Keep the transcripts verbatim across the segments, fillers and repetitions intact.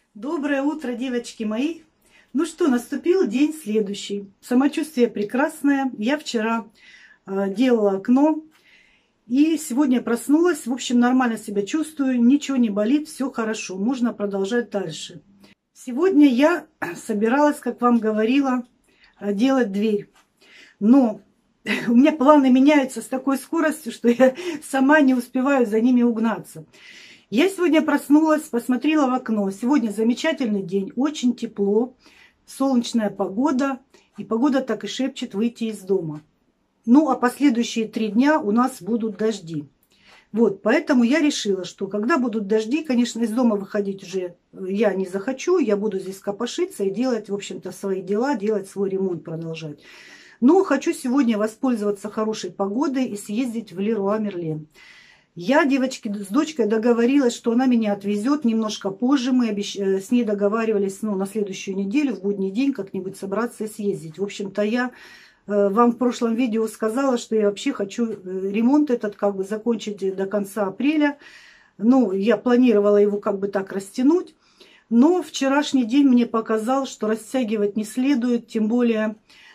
Доброе утро, девочки мои. Ну что, наступил день следующий. Самочувствие прекрасное. Я вчера э, делала окно. И сегодня проснулась. В общем, нормально себя чувствую. Ничего не болит. Все хорошо. Можно продолжать дальше. Сегодня я собиралась, как вам говорила, делать дверь. Но у меня планы меняются с такой скоростью, что я сама не успеваю за ними угнаться. Я сегодня проснулась, посмотрела в окно. Сегодня замечательный день, очень тепло, солнечная погода. И погода так и шепчет выйти из дома. Ну, а последующие три дня у нас будут дожди. Вот, поэтому я решила, что когда будут дожди, конечно, из дома выходить уже я не захочу. Я буду здесь копошиться и делать, в общем-то, свои дела, делать свой ремонт, продолжать. Но хочу сегодня воспользоваться хорошей погодой и съездить в Леруа Мерлен. Я, девочки, с дочкой договорилась, что она меня отвезет немножко позже. Мы обещ... с ней договаривались, ну, на следующую неделю, в будний день, как-нибудь собраться и съездить. В общем-то, я э, вам в прошлом видео сказала, что я вообще хочу ремонт этот как бы закончить до конца апреля. Ну, я планировала его как бы так растянуть. Но вчерашний день мне показал, что растягивать не следует, тем более...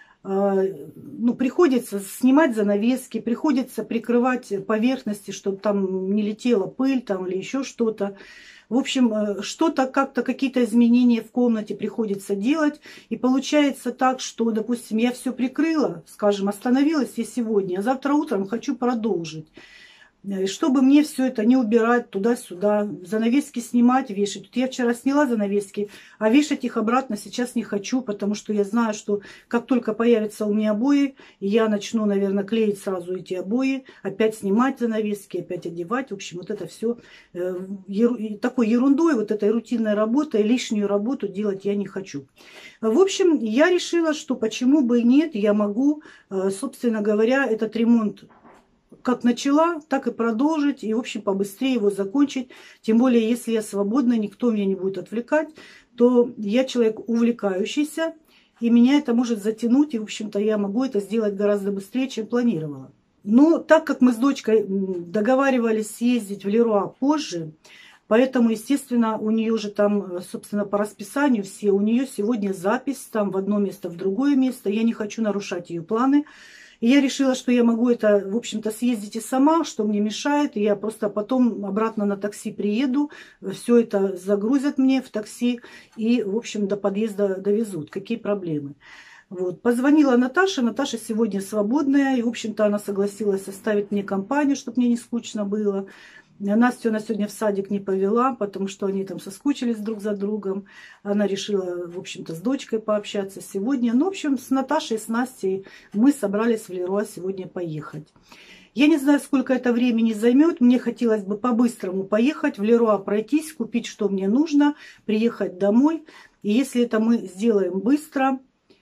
Ну, приходится снимать занавески, приходится прикрывать поверхности, чтобы там не летела пыль там, или еще что-то. В общем, что-то как-то, какие-то изменения в комнате приходится делать. И получается так, что, допустим, я все прикрыла, скажем, остановилась я сегодня, а завтра утром хочу продолжить. Чтобы мне все это не убирать туда-сюда, занавески снимать, вешать. Вот я вчера сняла занавески, а вешать их обратно сейчас не хочу, потому что я знаю, что как только появятся у меня обои, я начну, наверное, клеить сразу эти обои, опять снимать занавески, опять одевать. В общем, вот это все э, еру, такой ерундой, вот этой рутинной работой, лишнюю работу делать я не хочу. В общем, я решила, что почему бы и нет, я могу, э, собственно говоря, этот ремонт как начала, так и продолжить, и, в общем, побыстрее его закончить. Тем более, если я свободна, никто меня не будет отвлекать, то я человек увлекающийся, и меня это может затянуть, и, в общем-то, я могу это сделать гораздо быстрее, чем планировала. Но так как мы с дочкой договаривались съездить в Леруа позже, поэтому, естественно, у нее же там, собственно, по расписанию все, у нее сегодня запись там в одно место, в другое место. Я не хочу нарушать ее планы. И я решила, что я могу это, в общем-то, съездить и сама, что мне мешает. И я просто потом обратно на такси приеду, все это загрузят мне в такси и, в общем, до подъезда довезут. Какие проблемы? Вот. Позвонила Наташа. Наташа сегодня свободная. И, в общем-то, она согласилась оставить мне компанию, чтобы мне не скучно было. Настю она сегодня в садик не повела, потому что они там соскучились друг за другом. Она решила, в общем-то, с дочкой пообщаться сегодня. Ну, в общем, с Наташей, с Настей мы собрались в Леруа сегодня поехать. Я не знаю, сколько это времени займет. Мне хотелось бы по-быстрому поехать в Леруа, пройтись, купить, что мне нужно, приехать домой. И если это мы сделаем быстро,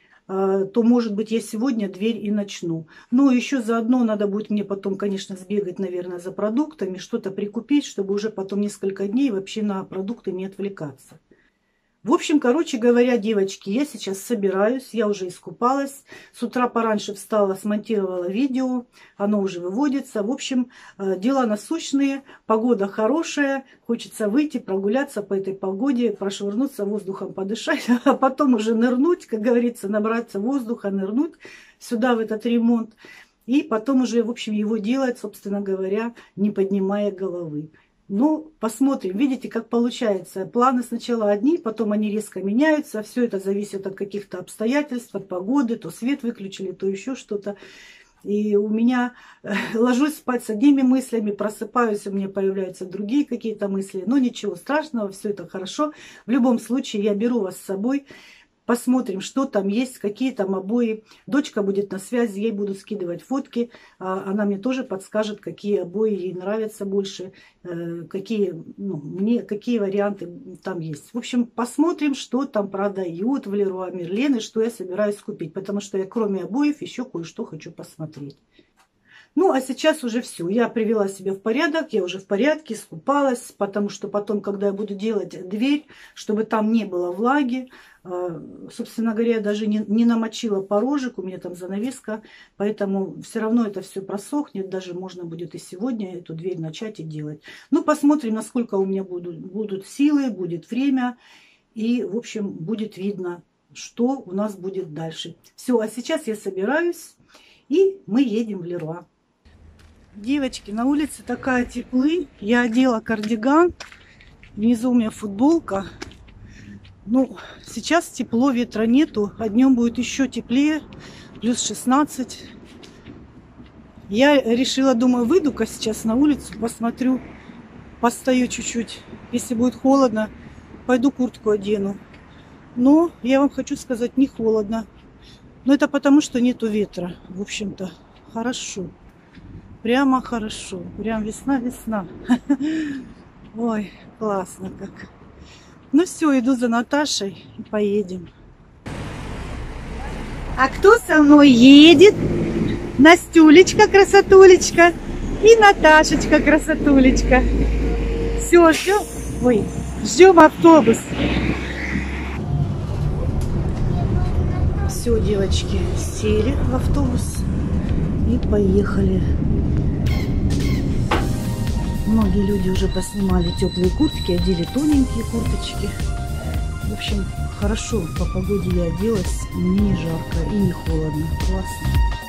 то, может быть, я сегодня дверь и начну. Но еще заодно надо будет мне потом, конечно, сбегать, наверное, за продуктами, что-то прикупить, чтобы уже потом несколько дней вообще на продукты не отвлекаться. В общем, короче говоря, девочки, я сейчас собираюсь, я уже искупалась. С утра пораньше встала, смонтировала видео, оно уже выводится. В общем, дела насущные, погода хорошая, хочется выйти, прогуляться по этой погоде, прошвырнуться воздухом, подышать, а потом уже нырнуть, как говорится, набраться воздуха, нырнуть сюда, в этот ремонт. И потом уже, в общем, его делать, собственно говоря, не поднимая головы. Ну, посмотрим. Видите, как получается. Планы сначала одни, потом они резко меняются. Все это зависит от каких-то обстоятельств, от погоды. То свет выключили, то еще что-то. И у меня ложусь спать с одними мыслями, просыпаюсь, у меня появляются другие какие-то мысли. Но ничего страшного, все это хорошо. В любом случае, я беру вас с собой. Посмотрим, что там есть, какие там обои. Дочка будет на связи, ей буду скидывать фотки. Она мне тоже подскажет, какие обои ей нравятся больше, какие, ну, мне, какие варианты там есть. В общем, посмотрим, что там продают в Леруа Мерлен и что я собираюсь купить. Потому что я кроме обоев еще кое-что хочу посмотреть. Ну, а сейчас уже все. Я привела себя в порядок, я уже в порядке, искупалась, потому что потом, когда я буду делать дверь, чтобы там не было влаги, собственно говоря, я даже не, не намочила порожек, у меня там занавеска, поэтому все равно это все просохнет, даже можно будет и сегодня эту дверь начать и делать. Ну, посмотрим, насколько у меня будут, будут силы, будет время. И, в общем, будет видно, что у нас будет дальше. Все, а сейчас я собираюсь, и мы едем в Леруа. Девочки, на улице такая теплынь. Я одела кардиган. Внизу у меня футболка. Ну, сейчас тепло, ветра нету. А днем будет еще теплее. Плюс шестнадцать. Я решила, думаю, выйду-ка сейчас на улицу, посмотрю, постою чуть-чуть. Если будет холодно, пойду куртку одену. Но я вам хочу сказать, не холодно. Но это потому, что нету ветра. В общем-то, хорошо. Прямо хорошо. Прям весна-весна. Ой, классно как. Ну все, иду за Наташей и поедем. А кто со мной едет? Настюлечка, красотулечка. И Наташечка, красотулечка. Все, ждем. Ой, ждем автобус. Все, девочки, сели в автобус и поехали. Многие люди уже поснимали теплые куртки, одели тоненькие курточки. В общем, хорошо по погоде я оделась, мне не жарко и не холодно. Классно.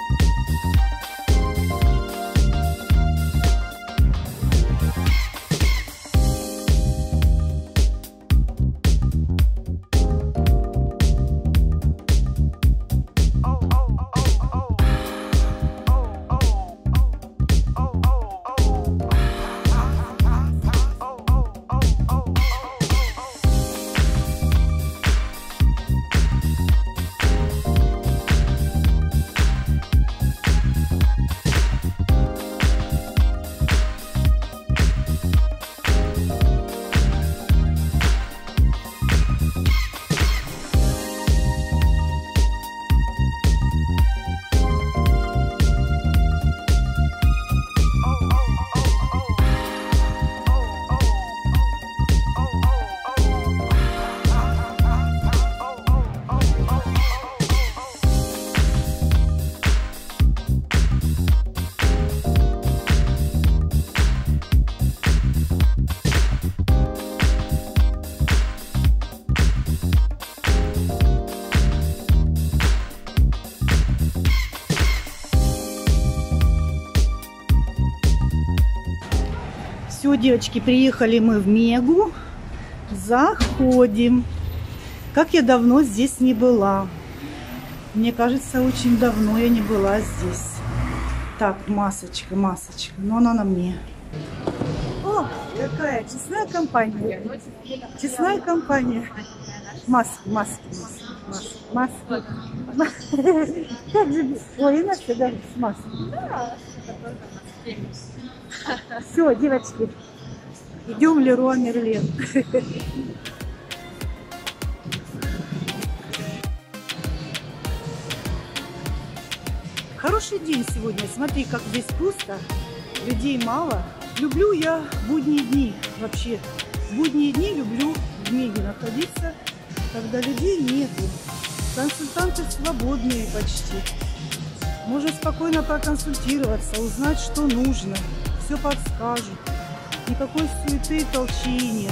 Все, девочки, приехали мы в Мегу. Заходим. Как я давно здесь не была. Мне кажется, очень давно я не была здесь. Так, масочка, масочка. Но она на мне. О, какая честная компания. Честная компания. Маски, маски, маски, маски, маски. Как же... Ой, и Настя даже с маской. Все, девочки, идем в Леруа Мерлен. Хороший день сегодня. Смотри, как здесь пусто, людей мало. Люблю я будние дни вообще. В будние дни люблю в Меге находиться, когда людей нету. Консультанты свободные почти. Можно спокойно проконсультироваться, узнать, что нужно. Все подскажут. Никакой суеты и толчии нет.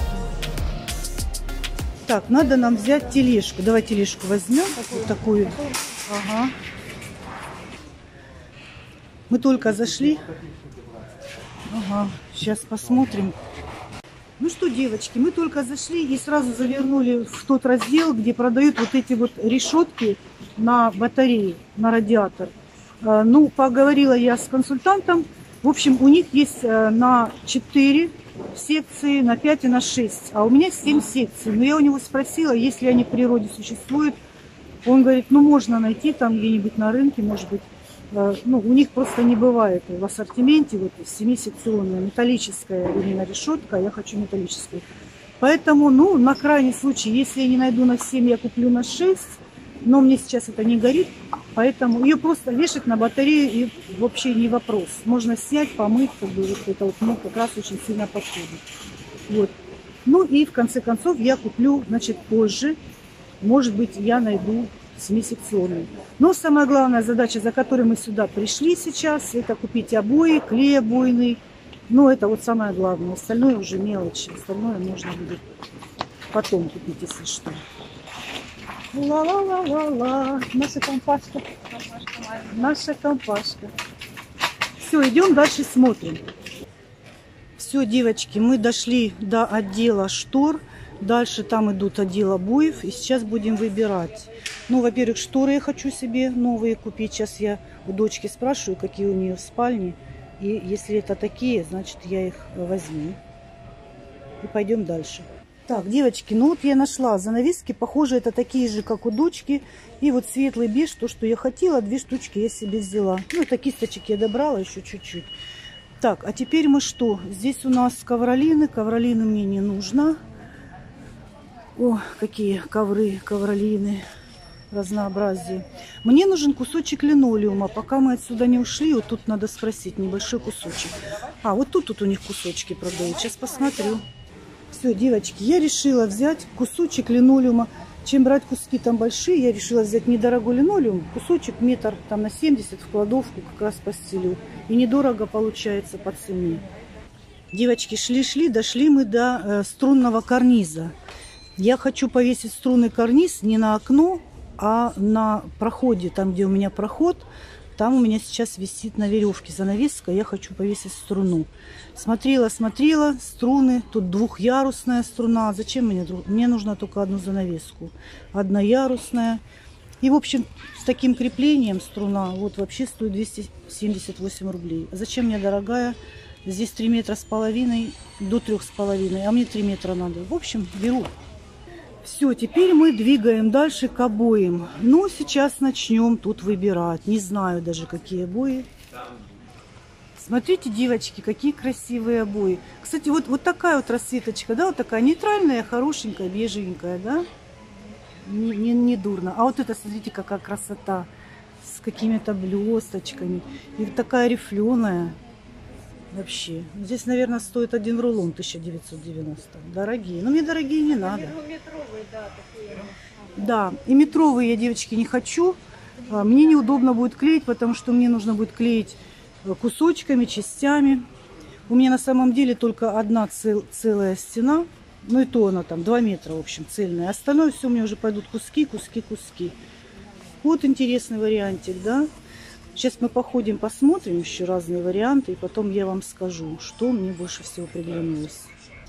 Так, надо нам взять тележку. Давай тележку возьмем. Вот такую. Ага. Мы только зашли. Ага. Сейчас посмотрим. Ну что, девочки, мы только зашли и сразу завернули в тот раздел, где продают вот эти вот решетки на батареи, на радиатор. Ну, поговорила я с консультантом. В общем, у них есть на четыре секции, на пять и на шесть. А у меня семь секций. Но я у него спросила, если они в природе существуют. Он говорит, ну, можно найти там где-нибудь на рынке, может быть. Ну, у них просто не бывает в ассортименте вот семисекционная металлическая именно решетка. Я хочу металлическую. Поэтому, ну, на крайний случай, если я не найду на семь, я куплю на шесть. Но мне сейчас это не горит, поэтому ее просто вешать на батарею и вообще не вопрос. Можно снять, помыть, как бы вот это вот мне как раз очень сильно подходит. Вот. Ну и в конце концов я куплю, значит, позже. Может быть, я найду семисекционный. Но самая главная задача, за которой мы сюда пришли сейчас, это купить обои, клей обойный. Ну, это вот самое главное. Остальное уже мелочи. Остальное можно будет потом купить, если что. Ла-ла-ла-ла-ла. Наша компашка. Наша компашка. Все, идем дальше смотрим. Все, девочки, мы дошли до отдела штор. Дальше там идут отдел обоев. И сейчас будем выбирать. Ну, во-первых, шторы я хочу себе новые купить. Сейчас я у дочки спрашиваю, какие у нее в спальне. И если это такие, значит, я их возьму. И пойдем дальше. Так, девочки, ну вот я нашла занавески. Похоже, это такие же, как у дочки. И вот светлый беж, то, что я хотела. Две штучки я себе взяла. Ну, это кисточек я добрала еще чуть-чуть. Так, а теперь мы что? Здесь у нас ковролины. Ковролины мне не нужно. О, какие ковры, ковролины. Разнообразие. Мне нужен кусочек линолеума. Пока мы отсюда не ушли, вот тут надо спросить, небольшой кусочек. А, вот тут, тут у них кусочки продают. Сейчас посмотрю. Все, девочки, я решила взять кусочек линолеума. Чем брать куски там большие, я решила взять недорогой линолеум. Кусочек метр там на семьдесят в кладовку как раз постелю. И недорого получается по цене. Девочки, шли-шли, дошли мы до э, струнного карниза. Я хочу повесить струнный карниз не на окно, а на проходе, там, где у меня проход. Там у меня сейчас висит на веревке занавеска. Я хочу повесить струну. Смотрела, смотрела. Струны. Тут двухъярусная струна. Зачем мне? Мне нужно только одну занавеску. Одноярусная. И, в общем, с таким креплением струна вот вообще стоит двести семьдесят восемь рублей. Зачем мне дорогая? Здесь три метра с половиной до трех с половиной. А мне три метра надо. В общем, беру. Все, теперь мы двигаем дальше к обоям. Ну, сейчас начнем тут выбирать. Не знаю даже, какие обои. Смотрите, девочки, какие красивые обои. Кстати, вот, вот такая вот расцветочка, да, вот такая нейтральная, хорошенькая, бежевенькая, да? Не, не, не дурно. А вот это, смотрите, какая красота. С какими-то блесточками. И вот такая рифленая. Вообще. Здесь, наверное, стоит один рулон тысяча девятьсот девяносто. Дорогие. Но мне дорогие не надо. Метровые, да, такие. Да, и метровые я, девочки, не хочу. Мне неудобно будет клеить, потому что мне нужно будет клеить кусочками, частями. У меня на самом деле только одна цел, целая стена. Ну и то она там два метра, в общем, цельная. Остальное все у меня уже пойдут куски, куски, куски. Вот интересный вариантик, да? Сейчас мы походим, посмотрим еще разные варианты, и потом я вам скажу, что мне больше всего приглянулось.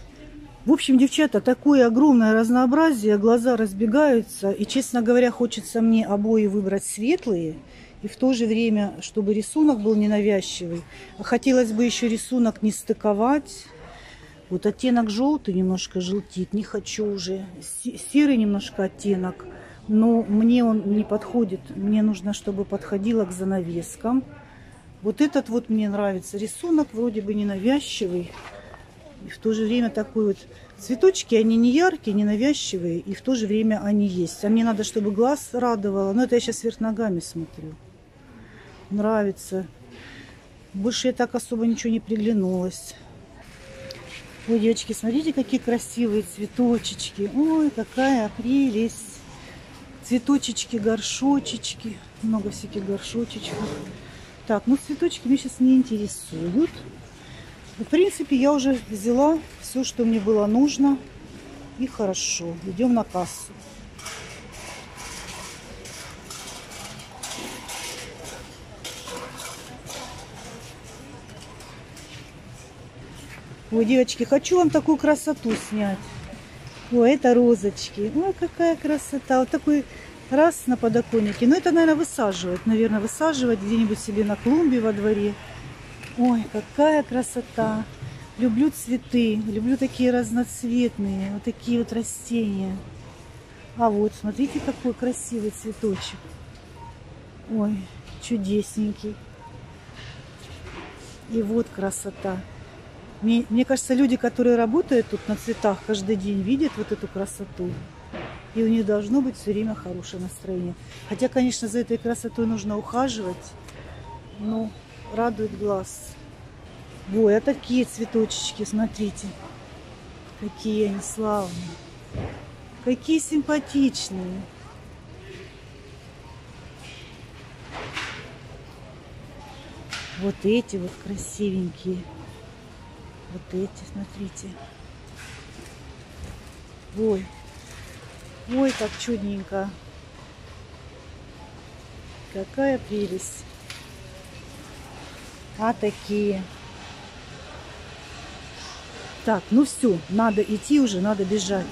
В общем, девчата, такое огромное разнообразие, глаза разбегаются. И, честно говоря, хочется мне обои выбрать светлые, и в то же время, чтобы рисунок был ненавязчивый. А хотелось бы еще рисунок не стыковать. Вот оттенок желтый немножко желтит, не хочу уже. Серый немножко оттенок. Но мне он не подходит. Мне нужно, чтобы подходило к занавескам. Вот этот вот мне нравится. Рисунок вроде бы ненавязчивый. И в то же время такой вот... Цветочки, они не яркие, не навязчивые. И в то же время они есть. А мне надо, чтобы глаз радовало. Но это я сейчас вверх ногами смотрю. Нравится. Больше я так особо ничего не приглянулась. Ой, девочки, смотрите, какие красивые цветочечки. Ой, какая прелесть. Цветочечки, горшочечки. Много всяких горшочечков. Так, ну цветочки меня сейчас не интересуют. В принципе, я уже взяла все, что мне было нужно. И хорошо. Идем на кассу. Ой, девочки, хочу вам такую красоту снять. Ой, это розочки. Ой, какая красота. Вот такой раз на подоконнике. Ну, это, наверное, высаживать. Наверное, высаживать где-нибудь себе на клумбе во дворе. Ой, какая красота. Люблю цветы. Люблю такие разноцветные. Вот такие вот растения. А вот, смотрите, какой красивый цветочек. Ой, чудесненький. И вот красота. Мне, мне кажется, люди, которые работают тут на цветах каждый день, видят вот эту красоту. И у них должно быть все время хорошее настроение. Хотя, конечно, за этой красотой нужно ухаживать. Но радует глаз. Ой, а такие цветочечки, смотрите. Какие они славные. Какие симпатичные. Вот эти вот красивенькие. Вот эти, смотрите. Ой, ой, как чудненько. Какая прелесть. А такие. Так, ну все, надо идти уже, надо бежать.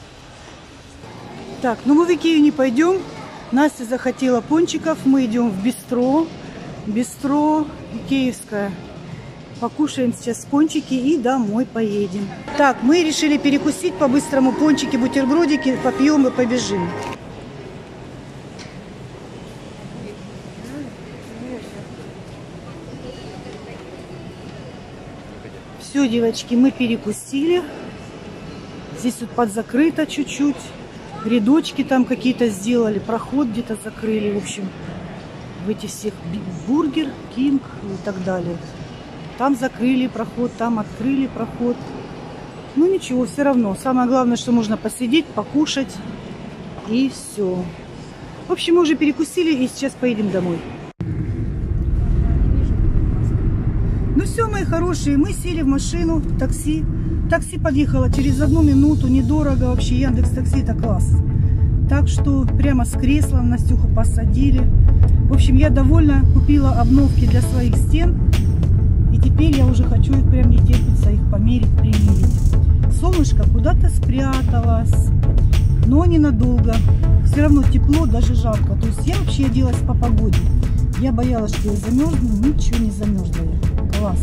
Так, ну мы в Икею не пойдем. Настя захотела пончиков. Мы идем в бистро. Бистро икеевское. Покушаем сейчас пончики и домой поедем. Так, мы решили перекусить по-быстрому пончики, бутербродики. Попьем и побежим. Все, девочки, мы перекусили. Здесь вот подзакрыто чуть-чуть. Рядочки там какие-то сделали. Проход где-то закрыли. В общем, в эти всех Бургер, Кинг и так далее. Там закрыли проход, там открыли проход. Ну ничего, все равно. Самое главное, что можно посидеть, покушать. И все. В общем, мы уже перекусили и сейчас поедем домой. Ну все, мои хорошие, мы сели в машину, такси. Такси подъехало через одну минуту, недорого вообще. Яндекс.Такси — это класс. Так что прямо с кресла Настюху посадили. В общем, я довольна, купила обновки для своих стен. И теперь я уже хочу их, прям не терпится их померить, примерить. Солнышко куда-то спряталось, но ненадолго. Все равно тепло, даже жарко. То есть я вообще оделась по погоде. Я боялась, что я замерзну, ничего не замерзла я. Класс.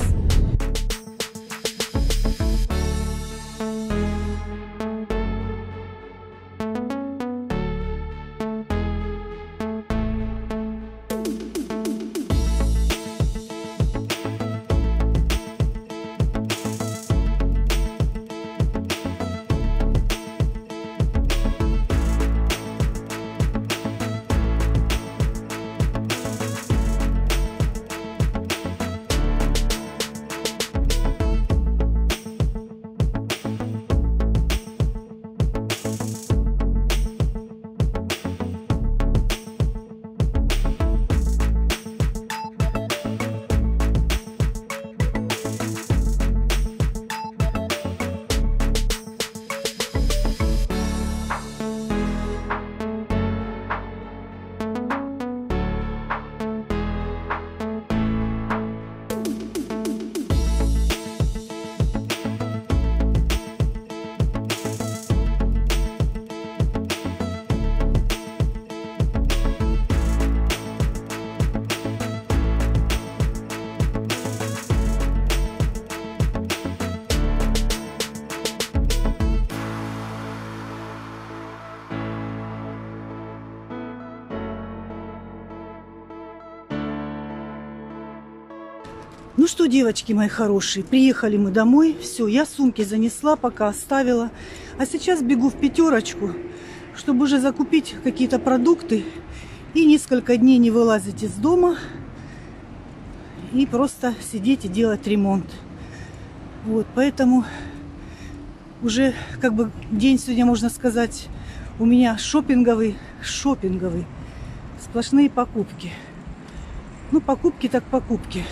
Ну что, девочки мои хорошие, приехали мы домой. Все, я сумки занесла, пока оставила. А сейчас бегу в пятерочку, чтобы уже закупить какие-то продукты. И несколько дней не вылазить из дома. И просто сидеть и делать ремонт. Вот, поэтому уже как бы день сегодня, можно сказать, у меня шопинговый, шопинговый. Сплошные покупки. Ну, покупки так покупки.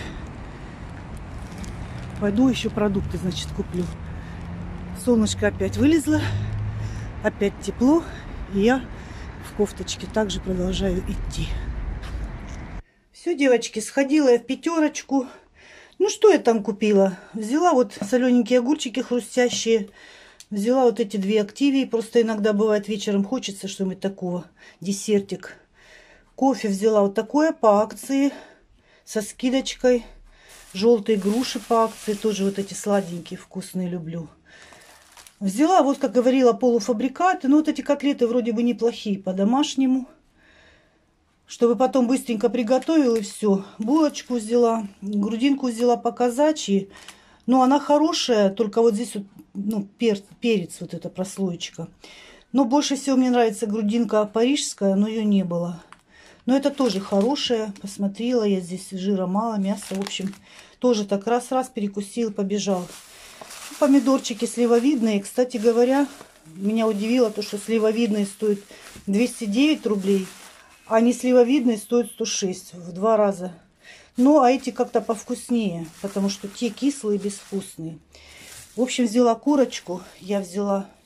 Пойду еще продукты, значит, куплю. Солнышко опять вылезло. Опять тепло. И я в кофточке также продолжаю идти. Все, девочки, сходила я в пятерочку. Ну, что я там купила? Взяла вот солененькие огурчики хрустящие. Взяла вот эти две активии. Просто иногда бывает вечером хочется что-нибудь такого. Десертик. Кофе взяла вот такое по акции. Со скидочкой. Желтые груши по акции. Тоже вот эти сладенькие, вкусные люблю. Взяла, вот как говорила, полуфабрикаты. Ну, вот эти котлеты вроде бы неплохие по-домашнему. Чтобы потом быстренько приготовила и все. Булочку взяла. Грудинку взяла по-казачьи. Ну, она хорошая. Только вот здесь вот, ну, пер, перец, вот эта прослоечка. Но больше всего мне нравится грудинка парижская. Но ее не было. Но это тоже хорошая. Посмотрела я, здесь жира мало, мяса. В общем, тоже так раз-раз перекусил, побежал. Помидорчики сливовидные. Кстати говоря, меня удивило то, что сливовидные стоят двести девять рублей, а не сливовидные стоят сто шесть. В два раза. Ну, а эти как-то повкуснее, потому что те кислые, безвкусные. В общем, взяла курочку. Я взяла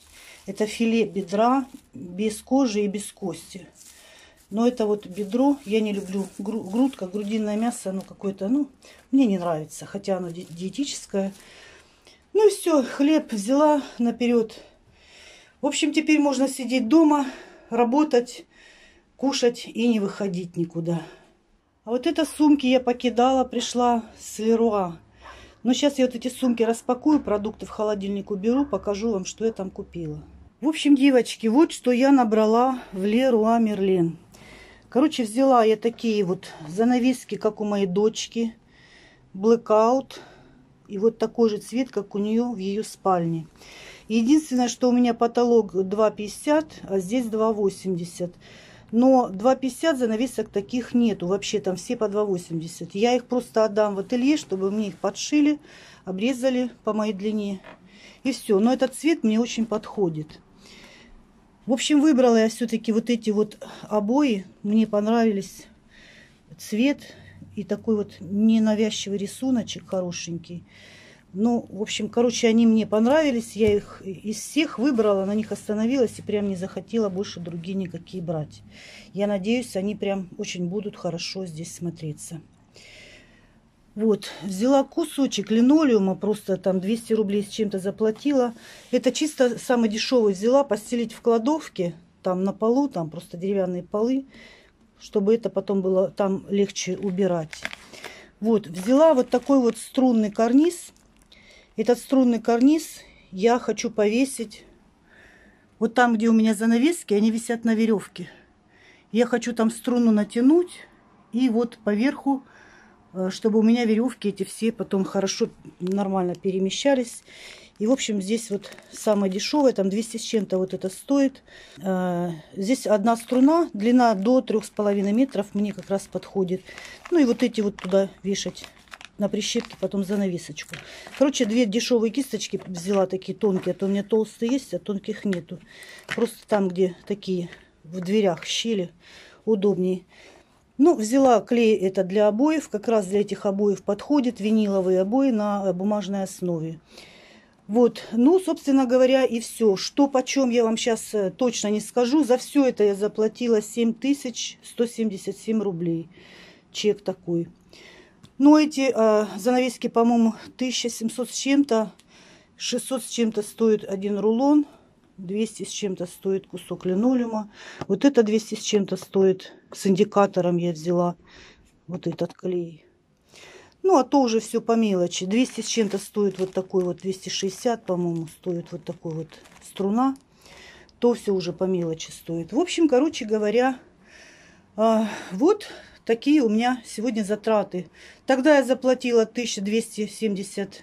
Это филе бедра без кожи и без кости. Но это вот бедро, я не люблю грудка, грудинное мясо, оно какое-то, ну, мне не нравится, хотя оно ди диетическое. Ну и все, хлеб взяла наперед. В общем, теперь можно сидеть дома, работать, кушать и не выходить никуда. А вот это сумки я покидала, пришла с Леруа. Но сейчас я вот эти сумки распакую, продукты в холодильник уберу, покажу вам, что я там купила. В общем, девочки, вот что я набрала в Леруа Мерлен. Короче, взяла я такие вот занавески, как у моей дочки. Blackout. И вот такой же цвет, как у нее в ее спальне. Единственное, что у меня потолок два пятьдесят, а здесь два восемьдесят. Но два пятьдесят занавесок таких нету. Вообще там все по два восемьдесят. Я их просто отдам в ателье, чтобы мне их подшили, обрезали по моей длине. И все. Но этот цвет мне очень подходит. В общем, выбрала я все-таки вот эти вот обои. Мне понравились цвет и такой вот ненавязчивый рисуночек хорошенький. Ну, в общем, короче, они мне понравились. Я их из всех выбрала, на них остановилась и прям не захотела больше другие никакие брать. Я надеюсь, они прям очень будут хорошо здесь смотреться. Вот, взяла кусочек линолеума, просто там двести рублей с чем-то заплатила. Это чисто самый дешевый взяла, постелить в кладовке, там на полу, там просто деревянные полы, чтобы это потом было там легче убирать. Вот, взяла вот такой вот струнный карниз. Этот струнный карниз я хочу повесить вот там, где у меня занавески, они висят на веревке. Я хочу там струну натянуть и вот поверху, чтобы у меня веревки эти все потом хорошо, нормально перемещались. И, в общем, здесь вот самое дешевое, там двести с чем-то вот это стоит. Здесь одна струна, длина до трёх с половиной метров, мне как раз подходит. Ну и вот эти вот туда вешать на прищепке, потом занавесочку. Короче, две дешевые кисточки взяла, такие тонкие, а то у меня толстые есть, а тонких нету. Просто там, где такие в дверях щели, удобнее. Ну, взяла клей это для обоев, как раз для этих обоев подходит, виниловые обои на бумажной основе. Вот, ну, собственно говоря, и все. Что почем, я вам сейчас точно не скажу. За все это я заплатила семь тысяч сто семьдесят семь рублей. Чек такой. Ну, эти э, занавески, по-моему, тысяча семьсот с чем-то, шестьсот с чем-то стоит один рулон. двести с чем-то стоит кусок линолеума. Вот это двести с чем-то стоит. С индикатором я взяла вот этот клей. Ну, а то уже все по мелочи. двести с чем-то стоит вот такой вот, двести шестьдесят, по-моему, стоит вот такой вот струна. То все уже по мелочи стоит. В общем, короче говоря, э, вот такие у меня сегодня затраты. Тогда я заплатила тысячу двести семьдесят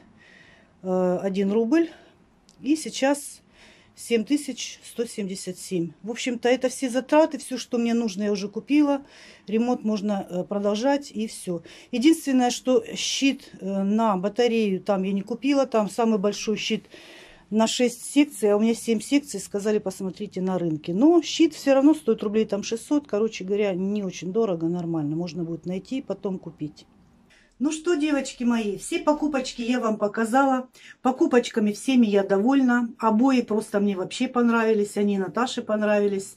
один рубль. И сейчас семь тысяч сто семьдесят семь. В общем-то, это все затраты, все, что мне нужно, я уже купила. Ремонт можно продолжать, и все. Единственное, что щит на батарею там я не купила. Там самый большой щит на шесть секций, а у меня семь секций. Сказали, посмотрите на рынке. Но щит все равно стоит рублей там шестьсот. Короче говоря, не очень дорого, нормально. Можно будет найти и потом купить. Ну что, девочки мои, все покупочки я вам показала. Покупочками всеми я довольна. Обои просто мне вообще понравились. Они Наташе понравились.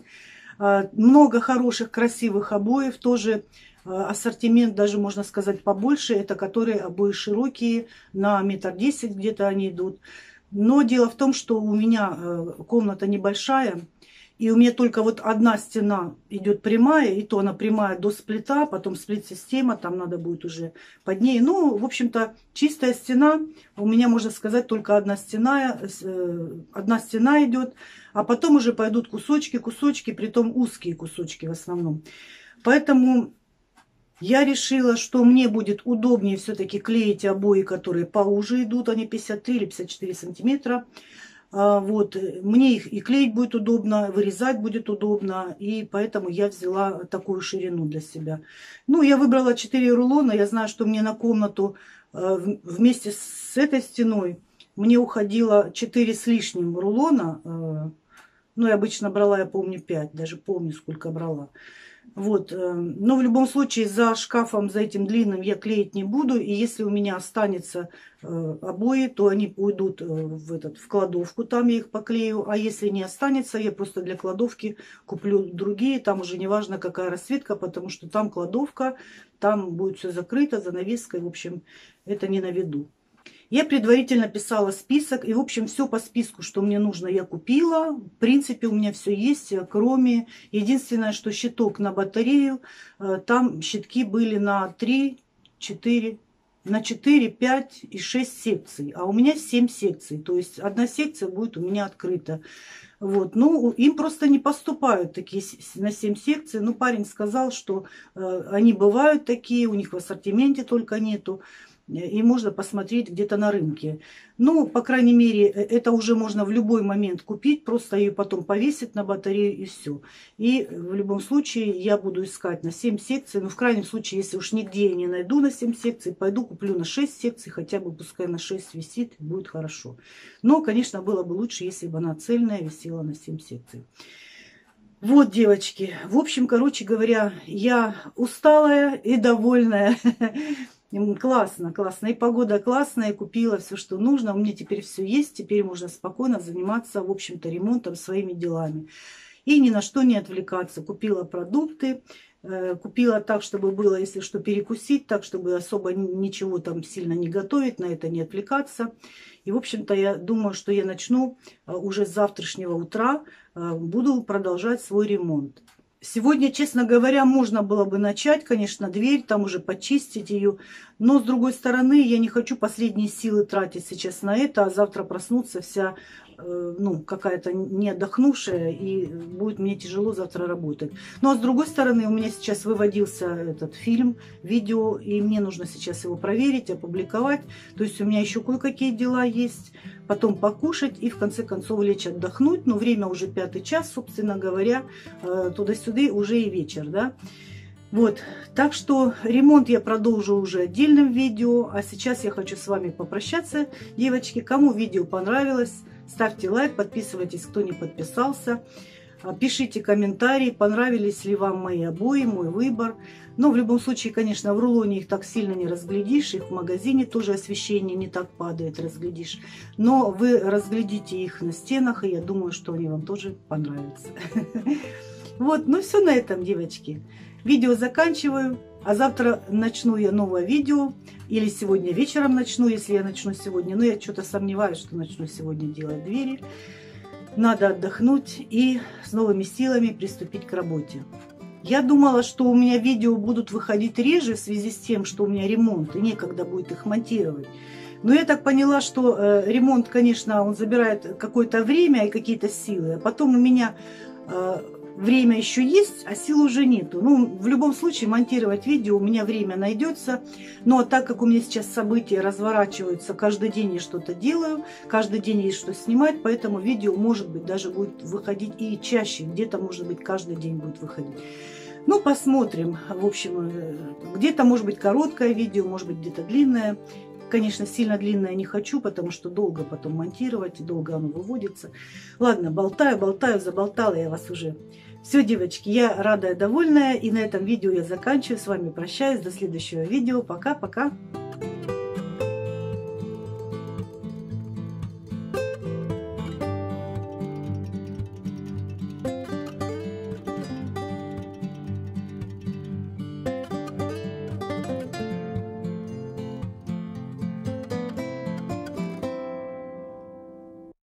Много хороших, красивых обоев. Тоже ассортимент, даже можно сказать, побольше. Это которые обои широкие, на метр десять где-то они идут. Но дело в том, что у меня комната небольшая. И у меня только вот одна стена идет прямая, и то она прямая до сплита, потом сплит-система, там надо будет уже под ней. Ну, в общем-то, чистая стена, у меня, можно сказать, только одна стена, одна стена идет, а потом уже пойдут кусочки, кусочки, притом узкие кусочки в основном. Поэтому я решила, что мне будет удобнее все-таки клеить обои, которые поуже идут, они пятьдесят три или пятьдесят четыре сантиметра. Вот, мне их и клеить будет удобно, вырезать будет удобно, и поэтому я взяла такую ширину для себя. Ну, я выбрала четыре рулона, я знаю, что мне на комнату вместе с этой стеной мне уходило четыре с лишним рулона Ну, я обычно брала, я помню, пять, даже помню, сколько брала. Вот, но в любом случае за шкафом, за этим длинным я клеить не буду. И если у меня останется обои, то они уйдут в, этот, в кладовку, там я их поклею. А если не останется, я просто для кладовки куплю другие. Там уже не важно, какая расцветка, потому что там кладовка, там будет все закрыто, занавеской. В общем, это не на виду. Я предварительно писала список, и, в общем, все по списку, что мне нужно, я купила. В принципе, у меня все есть, кроме... Единственное, что щиток на батарею, там щитки были на три, четыре, на четыре, пять и шесть секций. А у меня семь секций, то есть одна секция будет у меня открыта. Вот. Ну, им просто не поступают такие на семь секций. Ну, парень сказал, что э, они бывают такие, у них в ассортименте только нету. И можно посмотреть где-то на рынке. Ну, по крайней мере, это уже можно в любой момент купить, просто ее потом повесить на батарею и все. И в любом случае я буду искать на семь секций. Но в крайнем случае, если уж нигде я не найду на семь секций, пойду куплю на шесть секций, хотя бы пускай на шесть висит, будет хорошо. Но, конечно, было бы лучше, если бы она цельная висела на семь секций. Вот, девочки. В общем, короче говоря, я усталая и довольная. Классно, классно. И погода классная, и купила все, что нужно. У меня теперь все есть. Теперь можно спокойно заниматься, в общем-то, ремонтом, своими делами. И ни на что не отвлекаться. Купила продукты. Купила так, чтобы было, если что, перекусить. Так, чтобы особо ничего там сильно не готовить, на это не отвлекаться. И, в общем-то, я думаю, что я начну уже с завтрашнего утра. Буду продолжать свой ремонт. Сегодня, честно говоря, можно было бы начать, конечно, дверь, там уже почистить ее. Но, с другой стороны, я не хочу последние силы тратить сейчас на это, а завтра проснуться вся, э, ну, какая-то не отдохнувшая, и будет мне тяжело завтра работать. Ну, а с другой стороны, у меня сейчас выводился этот фильм, видео, и мне нужно сейчас его проверить, опубликовать. То есть у меня еще кое-какие дела есть. Потом покушать и, в конце концов, лечь отдохнуть. Но время уже пятый час, собственно говоря, э, туда-сюда уже и вечер, да. Вот, так что ремонт я продолжу уже отдельным видео. А сейчас я хочу с вами попрощаться, девочки. Кому видео понравилось, ставьте лайк, подписывайтесь, кто не подписался. Пишите комментарии, понравились ли вам мои обои, мой выбор. Но в любом случае, конечно, в рулоне их так сильно не разглядишь. Их в магазине тоже освещение не так падает, разглядишь. Но вы разглядите их на стенах, и я думаю, что они вам тоже понравятся. Вот, ну все на этом, девочки. Видео заканчиваю. А завтра начну я новое видео. Или сегодня вечером начну, если я начну сегодня. Но я что-то сомневаюсь, что начну сегодня делать двери. Надо отдохнуть и с новыми силами приступить к работе. Я думала, что у меня видео будут выходить реже в связи с тем, что у меня ремонт, и некогда будет их монтировать. Но я так поняла, что э, ремонт, конечно, он забирает какое-то время и какие-то силы. А потом у меня э, время еще есть, а сил уже нету. Ну, в любом случае, монтировать видео у меня время найдется. Но так как у меня сейчас события разворачиваются, каждый день я что-то делаю, каждый день есть что снимать, поэтому видео, может быть, даже будет выходить и чаще. Где-то, может быть, каждый день будет выходить. Ну, посмотрим. В общем, где-то, может быть, короткое видео, может быть, где-то длинное. Конечно, сильно длинное не хочу, потому что долго потом монтировать, долго оно выводится. Ладно, болтаю, болтаю, заболтала я вас уже. Все, девочки, я рада и довольная. И на этом видео я заканчиваю. С вами прощаюсь. До следующего видео. Пока-пока.